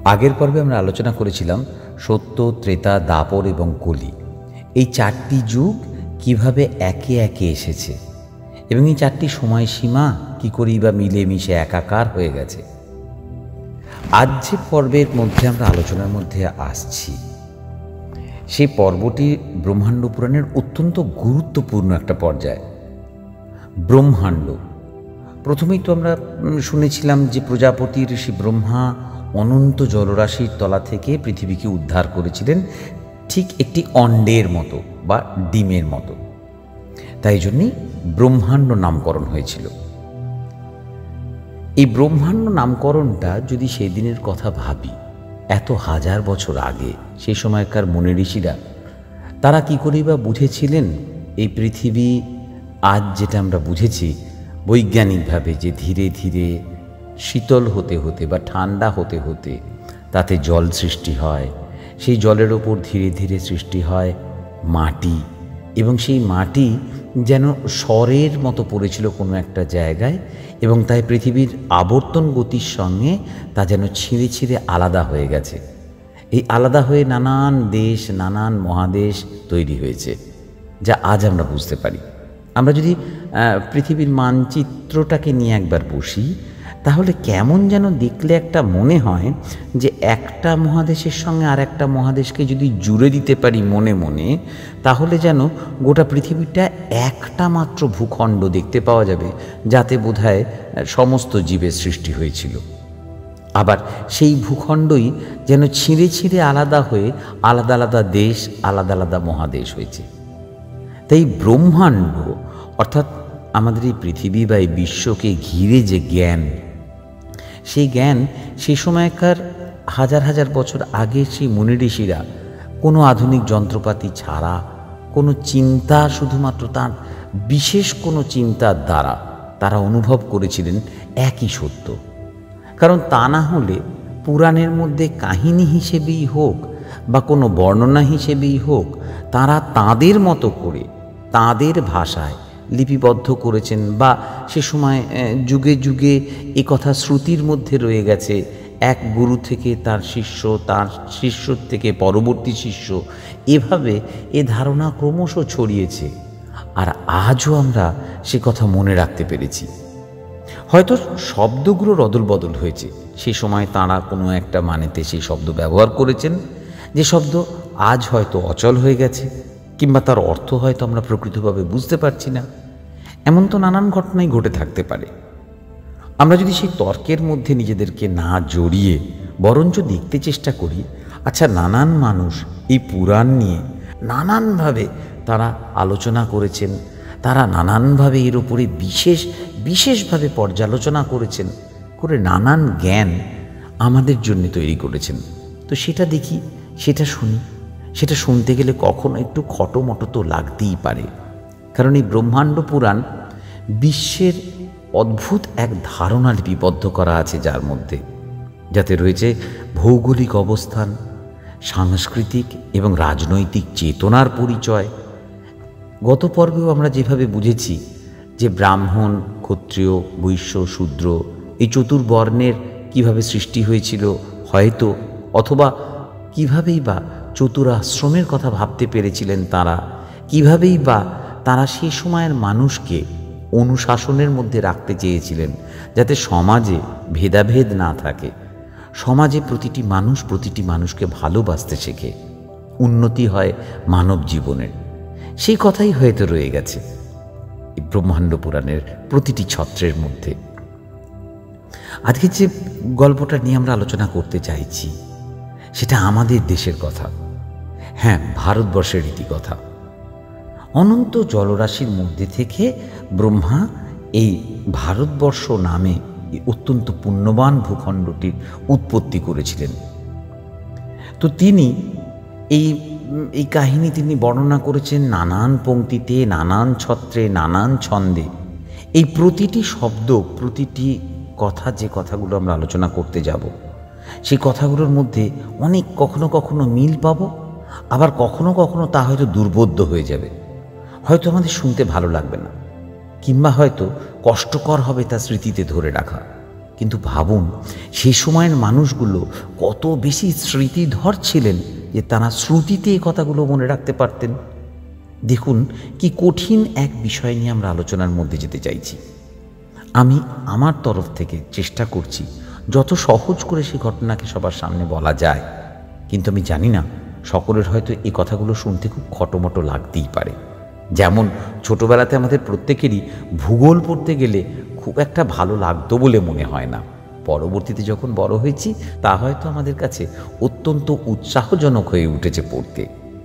আগের পর্বে আমরা আলোচনা করেছিলাম সত্য, ত্রেতা, দাপর এবং কলি, এই চারটি যুগ কিভাবে একে একে এসেছে এবং এই চারটি সময়সীমা কী করেই বা মিলেমিশে একাকার হয়ে গেছে। আজ যে পর্বের মধ্যে আমরা আলোচনার মধ্যে আসছি, সেই পর্বটি ব্রহ্মাণ্ড পুরাণের অত্যন্ত গুরুত্বপূর্ণ একটা পর্যায়। ব্রহ্মাণ্ড, প্রথমেই তো আমরা শুনেছিলাম যে প্রজাপতি ঋষি ব্রহ্মা অনন্ত জলরাশির তলা থেকে পৃথিবীকে উদ্ধার করেছিলেন, ঠিক একটি অণ্ডের মতো বা ডিমের মতো। তাই জন্যই ব্রহ্মাণ্ড নামকরণ হয়েছিল। এই ব্রহ্মাণ্ড নামকরণটা যদি সেই দিনের কথা ভাবি, এত হাজার বছর আগে সেই সময়কার মুনি ঋষিরা তারা কী করেই বা বুঝেছিলেন এই পৃথিবী আজ যেটা আমরা বুঝেছি বৈজ্ঞানিকভাবে, যে ধীরে ধীরে শীতল হতে হতে বা ঠান্ডা হতে হতে তাতে জল সৃষ্টি হয়, সেই জলের ওপর ধীরে ধীরে সৃষ্টি হয় মাটি, এবং সেই মাটি যেন স্বরের মতো পড়েছিল কোনো একটা জায়গায়, এবং তাই পৃথিবীর আবর্তন গতির সঙ্গে তা যেন ছিঁড়ে ছিঁড়ে আলাদা হয়ে গেছে। এই আলাদা হয়ে নানান দেশ, নানান মহাদেশ তৈরি হয়েছে, যা আজ আমরা বুঝতে পারি। আমরা যদি পৃথিবীর মানচিত্রটাকে নিয়ে একবার বসি, তাহলে কেমন যেন দেখলে একটা মনে হয় যে একটা মহাদেশের সঙ্গে আর একটা মহাদেশকে যদি জুড়ে দিতে পারি মনে মনে, তাহলে যেন গোটা পৃথিবীটা একটা মাত্র ভূখণ্ড দেখতে পাওয়া যাবে, যাতে বোধহয় সমস্ত জীবের সৃষ্টি হয়েছিল। আবার সেই ভূখণ্ডই যেন ছিঁড়ে ছিঁড়ে আলাদা হয়ে আলাদা আলাদা দেশ, আলাদা আলাদা মহাদেশ হয়েছে। তাই ব্রহ্মাণ্ড অর্থাৎ আমাদের এই পৃথিবী বা এই বিশ্বকে ঘিরে যে জ্ঞান, সেই জ্ঞান সেই সময়কার হাজার হাজার বছর আগে সেই মুনি ঋষিরা কোনো আধুনিক যন্ত্রপাতি ছাড়া, কোনো চিন্তা, শুধুমাত্র তার বিশেষ কোনো চিন্তার দ্বারা তারা অনুভব করেছিলেন একই সত্য। কারণ তা না হলে পুরাণের মধ্যে কাহিনী হিসেবেই হোক বা কোনো বর্ণনা হিসেবেই হোক, তারা তাঁদের মতো করে তাঁদের ভাষায় লিপিবদ্ধ করেছেন, বা সে সময় যুগে যুগে এ কথা শ্রুতির মধ্যে রয়ে গেছে। এক গুরু থেকে তার শিষ্য, তার শিষ্যর থেকে পরবর্তী শিষ্য, এভাবে এ ধারণা ক্রমশ ছড়িয়েছে। আর আজও আমরা সে কথা মনে রাখতে পেরেছি। হয়তো শব্দগুলোর অদল বদল হয়েছে, সে সময় তাঁরা কোনো একটা মানেতে সেই শব্দ ব্যবহার করেছেন, যে শব্দ আজ হয়তো অচল হয়ে গেছে, কিংবা তার অর্থ হয়তো আমরা প্রকৃতভাবে বুঝতে পারছি না। এমন তো নানান ঘটনাই ঘটে থাকতে পারে। আমরা যদি সেই তর্কের মধ্যে নিজেদেরকে না জড়িয়ে বরঞ্চ দেখতে চেষ্টা করি, আচ্ছা নানান মানুষ এই পুরাণ নিয়ে নানানভাবে তারা আলোচনা করেছেন, তারা নানানভাবে এর উপরে বিশেষভাবে পর্যালোচনা করেছেন, করে নানান জ্ঞান আমাদের জন্য তৈরি করেছেন। তো সেটা দেখি, সেটা শুনি। সেটা শুনতে গেলে কখনো একটু খটোমটো তো লাগতেই পারে, কারণ এই ব্রহ্মাণ্ড পুরাণ বিশ্বের অদ্ভুত এক ধারণা লিপিবদ্ধ করা আছে, যার মধ্যে যাতে রয়েছে ভৌগোলিক অবস্থান, সাংস্কৃতিক এবং রাজনৈতিক চেতনার পরিচয়। গত পর্বেও আমরা যেভাবে বুঝেছি যে ব্রাহ্মণ, ক্ষত্রিয়, বৈশ্য, শূদ্র এই চতুর্বর্ণের কিভাবে সৃষ্টি হয়েছিল হয়তো, অথবা কিভাবেই বা চতুরাশ্রমের কথা ভাবতে পেরেছিলেন তারা, কিভাবেই বা তারা সেই সময়ের মানুষকে অনুশাসনের মধ্যে রাখতে চেয়েছিলেন, যাতে সমাজে ভেদাভেদ না থাকে, সমাজে প্রতিটি মানুষকে ভালোবাসতে শেখে, উন্নতি হয় মানব জীবনের। সেই কথাই হয়তো রয়ে গেছে এই ব্রহ্মাণ্ড পুরাণের প্রতিটি ছত্রের মধ্যে। আজকে যে গল্পটা নিয়ে আমরা আলোচনা করতে চাইছি, সেটা আমাদের দেশের কথা। হ্যাঁ, ভারতবর্ষের রীতিকথা। অনন্ত জলরাশির মধ্যে থেকে ব্রহ্মা এই ভারতবর্ষ নামে অত্যন্ত পুণ্যবান ভূখণ্ডটির উৎপত্তি করেছিলেন। তো তিনি এই কাহিনী তিনি বর্ণনা করেছেন নানান পংক্তিতে, নানান ছত্রে, নানান ছন্দে। এই প্রতিটি শব্দ, প্রতিটি কথা, যে কথাগুলো আমরা আলোচনা করতে যাব, সেই কথাগুলোর মধ্যে অনেক কখনো কখনো মিল পাবো, আবার কখনো কখনো তা হয়তো দুর্বোধ্য হয়ে যাবে, হয়তো আমাদের শুনতে ভালো লাগবে না, কিংবা হয়তো কষ্টকর হবে তা স্মৃতিতে ধরে রাখা। কিন্তু ভাবুন সেই সময়ের মানুষগুলো কত বেশি স্মৃতিধর ছিলেন যে তারা শ্রুতিতে এই কথাগুলো মনে রাখতে পারতেন। দেখুন কি কঠিন এক বিষয় নিয়ে আমরা আলোচনার মধ্যে যেতে চাইছি। আমি আমার তরফ থেকে চেষ্টা করছি যত সহজ করে সেই ঘটনাকে সবার সামনে বলা যায়, কিন্তু আমি জানি না সকলের হয়তো এই কথাগুলো শুনতে খুব খটোমটো লাগতেই পারে। যেমন ছোটোবেলাতে আমাদের প্রত্যেকেরই ভূগোল পড়তে গেলে খুব একটা ভালো লাগতো বলে মনে হয় না, পরবর্তীতে যখন বড় হয়েছি তা হয়তো আমাদের কাছে অত্যন্ত উৎসাহজনক হয়ে উঠেছে পড়তে।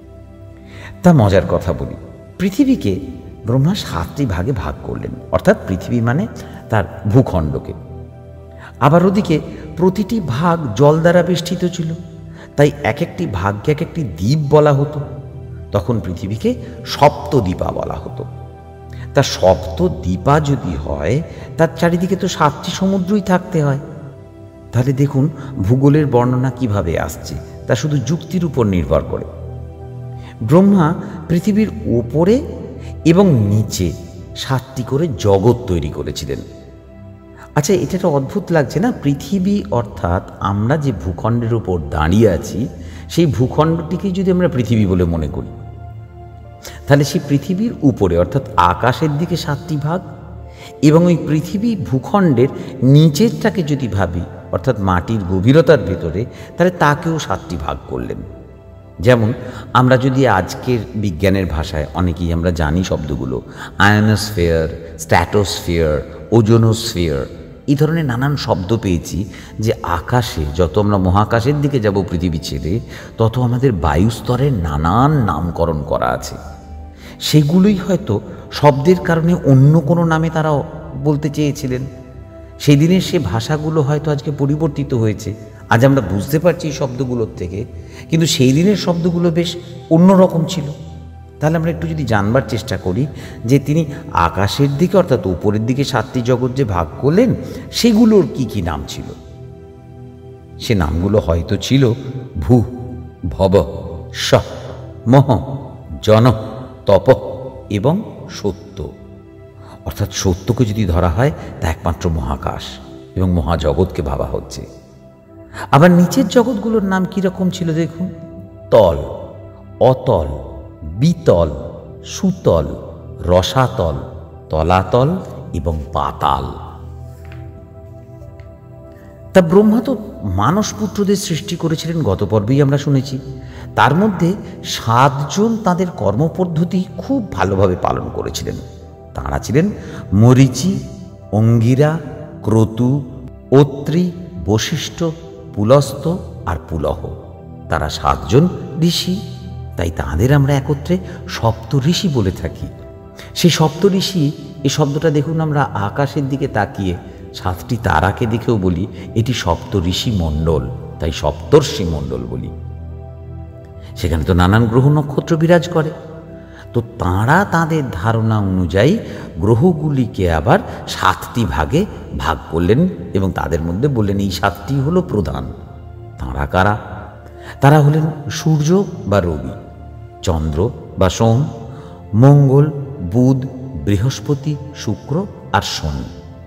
তা মজার কথা বলি, পৃথিবীকে ব্রহ্মা 7টি ভাগে ভাগ করলেন, অর্থাৎ পৃথিবী মানে তার ভূখণ্ডকে। আবার ওদিকে প্রতিটি ভাগ জল দ্বারা বেষ্টিত ছিল, তাই এক একটি ভাগকে এক একটি দ্বীপ বলা হতো। তখন পৃথিবীকে সপ্তদ্বীপা বলা হতো। তা সপ্তদ্বীপা যদি হয় তার চারিদিকে তো 7টি সমুদ্রই থাকতে হয়। তাহলে দেখুন ভূগোলের বর্ণনা কিভাবে আসছে, তা শুধু যুক্তির উপর নির্ভর করে। ব্রহ্মা পৃথিবীর ওপরে এবং নিচে 7টি করে জগৎ তৈরি করেছিলেন। আচ্ছা, এটা একটা অদ্ভুত লাগছে না? পৃথিবী অর্থাৎ আমরা যে ভূখণ্ডের উপর দাঁড়িয়ে আছি সেই ভূখণ্ডটিকে যদি আমরা পৃথিবী বলে মনে করি, তাহলে সেই পৃথিবীর উপরে অর্থাৎ আকাশের দিকে 7টি ভাগ, এবং ওই পৃথিবী ভূখণ্ডের নিচেরটাকে যদি ভাবি অর্থাৎ মাটির গভীরতার ভেতরে, তাহলে তাকেও 7টি ভাগ করলেন। যেমন আমরা যদি আজকের বিজ্ঞানের ভাষায় অনেকেই আমরা জানি শব্দগুলো, আয়নোস্ফিয়ার, স্ট্র্যাটোস্ফিয়ার, ওজোনোস্ফিয়ার, এই ধরনের নানান শব্দ পেয়েছি যে আকাশে যত আমরা মহাকাশের দিকে যাব পৃথিবী ছেড়ে, তত আমাদের বায়ুস্তরের নানান নামকরণ করা আছে। সেগুলোই হয়তো শব্দের কারণে অন্য কোনো নামে তারা বলতে চেয়েছিলেন। সেই দিনের সে ভাষাগুলো হয়তো আজকে পরিবর্তিত হয়েছে, আজ আমরা বুঝতে পারছি এই শব্দগুলোর থেকে, কিন্তু সেই দিনের শব্দগুলো বেশ অন্যরকম ছিল। তাহলে আমরা একটু যদি জানবার চেষ্টা করি যে তিনি আকাশের দিকে অর্থাৎ উপরের দিকে 7টি জগৎ যে ভাগ করলেন সেগুলোর কি কি নাম ছিল। সে নামগুলো হয়তো ছিল ভূ, ভব, স, মহ, জন, তপ এবং সত্য। অর্থাৎ সত্যকে যদি ধরা হয় তা একমাত্র মহাকাশ এবং মহাজগৎকে ভাবা হচ্ছে। আবার নিচের জগৎগুলোর নাম কীরকম ছিল দেখুন, তল, অতল, বিতল, সুতল, রসাতল, তলাতল এবং পাতাল। তা ব্রহ্মা তো মানসপুত্রদের সৃষ্টি করেছিলেন, গত পর্বেই আমরা শুনেছি। তার মধ্যে 7 জন তাদের কর্মপদ্ধতি খুব ভালোভাবে পালন করেছিলেন। তাঁরা ছিলেন মরীচি, অঙ্গিরা, ক্রতু, অত্রি, বশিষ্ঠ, পুলস্ত আর পুলহ। তারা 7 জন ঋষি, তাই তাঁদের আমরা একত্রে সপ্তঋষি বলে থাকি। সেই সপ্তঋষি এই শব্দটা দেখুন, আমরা আকাশের দিকে তাকিয়ে 7টি তারাকে দেখেও বলি এটি সপ্তঋষি মণ্ডল, তাই সপ্তর্ষি মণ্ডল বলি। সেখানে তো নানান গ্রহ নক্ষত্র বিরাজ করে। তো তাঁরা তাঁদের ধারণা অনুযায়ী গ্রহগুলিকে আবার 7টি ভাগে ভাগ করলেন এবং তাদের মধ্যে বললেন এই 7টি হলো প্রধান। তাঁরা কারা? তারা হলেন সূর্য বা রবি, চন্দ্র বা সোম, মঙ্গল, বুধ, বৃহস্পতি, শুক্র আর শনি।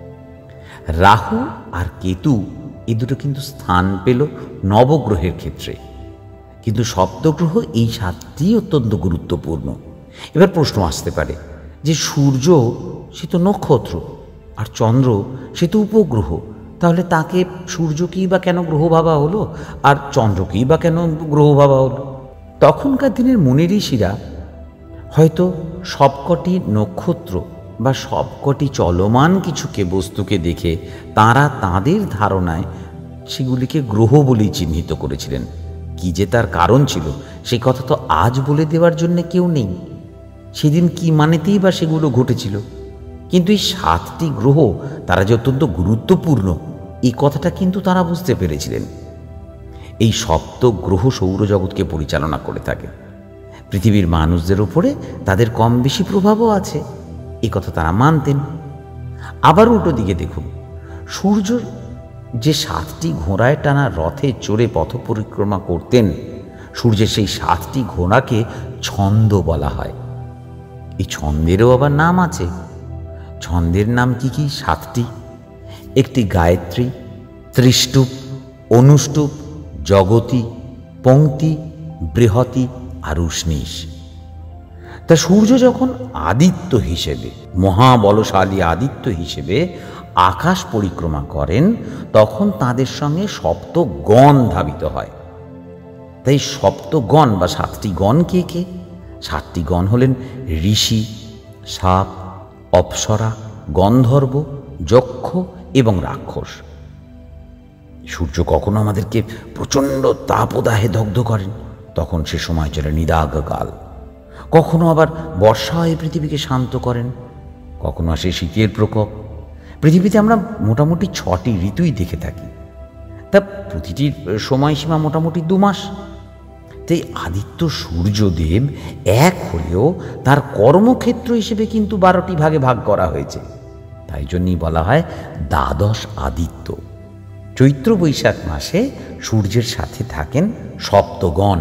রাহু আর কেতু এই দুটো কিন্তু স্থান পেল নবগ্রহের ক্ষেত্রে, কিন্তু সপ্তগ্রহ এই 7টি অত্যন্ত গুরুত্বপূর্ণ। এবার প্রশ্ন আসতে পারে যে সূর্য সে তো নক্ষত্র আর চন্দ্র সে তো উপগ্রহ, তাহলে তাকে সূর্যকেই বা কেন গ্রহ ভাবা হলো আর চন্দ্রকেই বা কেন গ্রহ ভাবা হলো? তখনকার দিনের মুনি ঋষিরা হয়তো সবকটি নক্ষত্র বা সবকটি চলমান কিছুকে বস্তুকে দেখে তাঁরা তাঁদের ধারণায় সেগুলিকে গ্রহ বলেই চিহ্নিত করেছিলেন। কি যে তার কারণ ছিল সে কথা তো আজ বলে দেওয়ার জন্য কেউ নেই। সেদিন কি মানেতেই বা সেগুলো ঘটেছিল, কিন্তু এই 7টি গ্রহ তারা যে অত্যন্ত গুরুত্বপূর্ণ এই কথাটা কিন্তু তারা বুঝতে পেরেছিলেন। এই সপ্ত গ্রহ সৌরজগৎকে পরিচালনা করে থাকে। পৃথিবীর মানুষদের উপরে তাদের কম বেশি প্রভাবও আছে, এই কথা তারা মানতেন। আবার উল্টো দিকে দেখুন, সূর্য যে 7টি ঘোড়ায় টানা রথে চড়ে পথ পরিক্রমা করতেন, সূর্যের সেই 7টি ঘোড়াকে ছন্দ বলা হয়। এই ছন্দেরও আবার নাম আছে। ছন্দের নাম কি কি? 7টি। একটি গায়ত্রী, ত্রিষ্টুপ, অনুষ্টুপ, জগতি, পংক্তি, বৃহতি আর উষ্ণীষ। তা সূর্য যখন আদিত্য হিসেবে, মহাবলশালী আদিত্য হিসেবে আকাশ পরিক্রমা করেন, তখন তাদের সঙ্গে সপ্তগণ ধাবিত হয়। তাই সপ্তগণ বা 7টি গণ কে কে? 7টি গণ হলেন ঋষি, সাপ, অপ্সরা, গন্ধর্ব, যক্ষ এবং রাক্ষস। সূর্য কখনো আমাদেরকে প্রচণ্ড তাপদাহে দগ্ধ করেন, তখন সে সময় চলে নিদাঘকাল। কখনো আবার বর্ষা হয়ে পৃথিবীকে শান্ত করেন, কখনো আসে শীতের প্রকোপ। পৃথিবীতে আমরা মোটামুটি 6টি ঋতুই দেখে থাকি, তা প্রতিটির সময়সীমা মোটামুটি 2 মাস। তাই আদিত্য সূর্যদেব এক হলেও তার কর্মক্ষেত্র হিসেবে কিন্তু 12টি ভাগে ভাগ করা হয়েছে। তাই জন্যই বলা হয় দ্বাদশ আদিত্য। চৈত্র বৈশাখ মাসে সূর্যের সাথে থাকেন সপ্তগণ।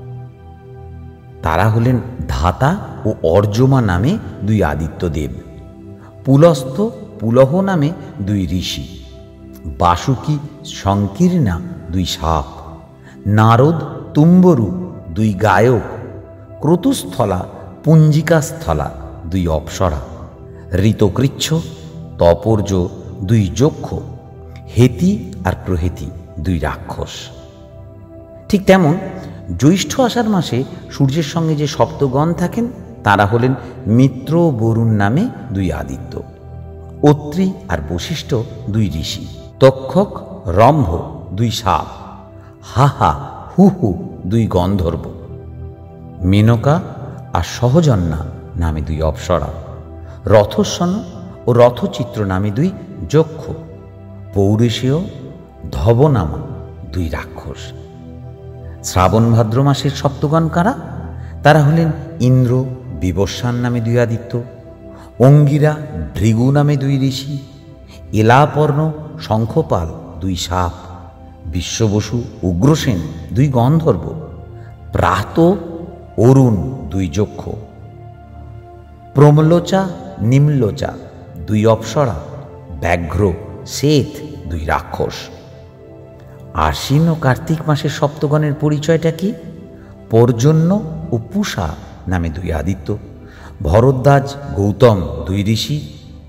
তারা হলেন ধাতা ও অর্যমা নামে 2 আদিত্য দেব, পুলস্ত, পুলহ নামে 2 ঋষি, বাসুকী, সংকীর্ণা 2 সাপ, নারদ, তুম্বরু 2 গায়ক, ক্রতুস্থলা, পুঞ্জিকাস্থলা 2 অপ্সরা, ঋতকৃচ্ছ, তপর্য 2 যক্ষ, হেতি আর প্রহেতি 2 রাক্ষস। ঠিক তেমন জ্যৈষ্ঠ আষাঢ় মাসে সূর্যের সঙ্গে যে সপ্তগণ থাকেন তারা হলেন মিত্র, বরুণ নামে 2 আদিত্য, অত্রি আর বশিষ্ঠ 2 ঋষি, তক্ষক, রম্ভ 2 সাপ, হাহা, হুহু 2 গন্ধর্ব, মেনকা আর সহজন্যা নামে 2 অপ্সরা, রথস্বন ও রথচিত্র নামে 2 যক্ষ, পৌরুষেয়, ধবনামা 2 রাক্ষস। শ্রাবণ ভাদ্র মাসের সপ্তগণ কারা? তারা হলেন ইন্দ্র, বিবস্বান নামে 2 আদিত্য, অঙ্গিরা, ভৃগু নামে 2 ঋষি, এলাপর্ণ, শঙ্খপাল 2 সাপ, বিশ্ববসু, উগ্রসেন 2 গন্ধর্ব, প্রাত, অরুণ 2 যক্ষ, প্রমলোচা, নিম্লোচা 2 অপ্সরা, ব্যাঘ্র, শ্বেত 2 রাক্ষস। আশ্বিন ও কার্তিক মাসের সপ্তগণের পরিচয়টা কি? পর্জন্য ও পূষা নামে 2 আদিত্য, ভরদ্বাজ, গৌতম 2 ঋষি,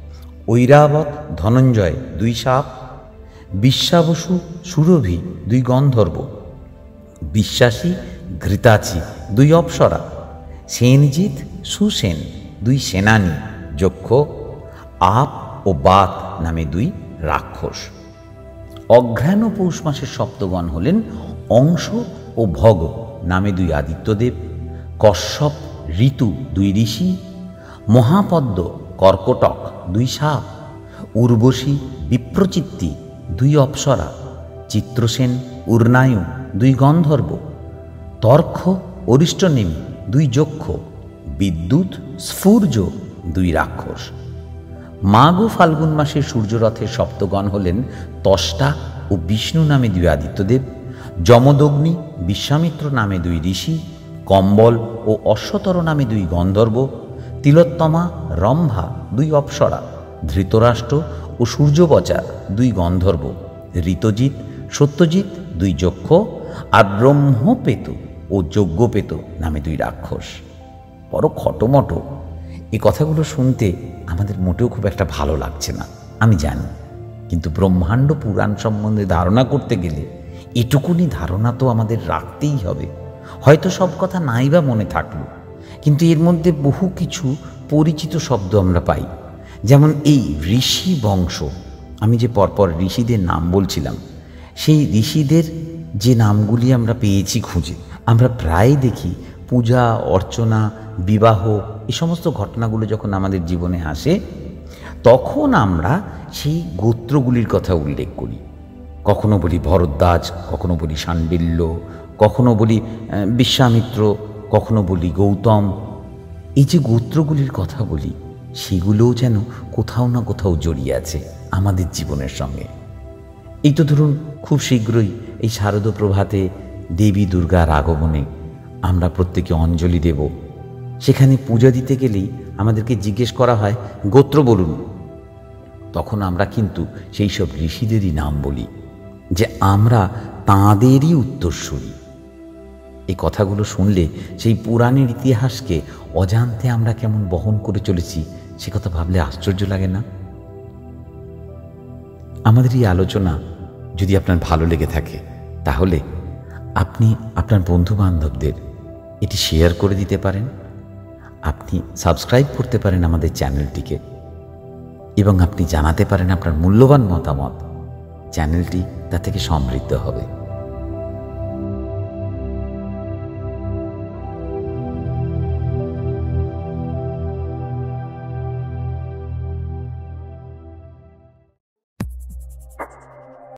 ঐরাবত, ধনঞ্জয় 2 সাপ, বিশ্বাবসু, সুরভি 2 গন্ধর্ব, বিশ্বাসী, ঘৃতাচি 2 অপ্সরা, সেনজিৎ, সুসেন 2 সেনানী, যক্ষ, আপ ও বাত নামে 2 রাক্ষস। অঘ্রাণ ও পৌষ মাসের সপ্তগণ হলেন অংশ ও ভগ নামে 2 আদিত্যদেব, কশ্যপ, ঋতু 2 ঋষি, মহাপদ্ম, কর্কটক 2 সাপ, উর্বশী, বিপ্রচিত্তি 2 অপ্সরা, চিত্রসেন, উর্নায়ু 2 গন্ধর্ব, তর্ক, অরিষ্টনেমি 2 যক্ষ, বিদ্যুৎ, স্ফূর্য 2 রাক্ষস। মাঘ ও ফাল্গুন মাসের সূর্যরথের সপ্তগণ হলেন ত্বষ্টা ও বিষ্ণু নামে 2 আদিত্যদেব, যমদগ্নি, বিশ্বামিত্র নামে 2 ঋষি, কম্বল ও অশ্বতর নামে 2 গন্ধর্ব, তিলোত্তমা, রম্ভা 2 অপ্সরা, ধৃতরাষ্ট্র ও সূর্যবচা 2 গন্ধর্ব, ঋতজিৎ, সত্যজিৎ 2 যক্ষ আর ব্রহ্মপেত ও যজ্ঞপেত নামে 2 রাক্ষস। বড় খটোমটো এই কথাগুলো শুনতে আমাদের মোটেও খুব একটা ভালো লাগছে না, আমি জানি, কিন্তু ব্রহ্মাণ্ড পুরাণ সম্বন্ধে ধারণা করতে গেলে এটুকুনি ধারণা তো আমাদের রাখতেই হবে। হয়তো সব কথা নাই বা মনে থাকলো, কিন্তু এর মধ্যে বহু কিছু পরিচিত শব্দ আমরা পাই। যেমন এই ঋষি বংশ, আমি যে পরপর ঋষিদের নাম বলছিলাম, সেই ঋষিদের যে নামগুলি আমরা পেয়েছি খুঁজে, আমরা প্রায় দেখি পূজা অর্চনা, বিবাহ, এই সমস্ত ঘটনাগুলো যখন আমাদের জীবনে আসে, তখন আমরা সেই গোত্রগুলির কথা উল্লেখ করি। কখনো বলি ভরদ্বাজ, কখনো বলি শাণ্ডিল্য, কখনো বলি বিশ্বামিত্র, কখনো বলি গৌতম। এই যে গোত্রগুলির কথা বলি, সেগুলোও যেন কোথাও না কোথাও জড়িয়ে আছে আমাদের জীবনের সঙ্গে। এই তো ধরুন খুব শীঘ্রই এই শারদ প্রভাতে দেবী দুর্গার আগমনে আমরা প্রত্যেকে অঞ্জলি দেব। সেখানে পূজা দিতে গেলেই আমাদেরকে জিজ্ঞেস করা হয় গোত্র বলুন, তখন আমরা কিন্তু সেই সব ঋষিদেরই নাম বলি। যে আমরা তাঁদেরই উত্তরসূরি। এই কথাগুলো শুনলে সেই পুরাণের ইতিহাসকে অজান্তে আমরা কেমন বহন করে চলেছি সে কথা ভাবলে আশ্চর্য লাগে না? আমাদের এই আলোচনা যদি আপনার ভালো লেগে থাকে তাহলে আপনি আপনার বন্ধু-বান্ধবদের এটি শেয়ার করে দিতে পারেন। আপনি সাবস্ক্রাইব করতে পারেন আমাদের চ্যানেলটিকে এবং আপনি জানাতে পারেন আপনার মূল্যবান মতামত। চ্যানেলটি তা থেকে সমৃদ্ধ হবে।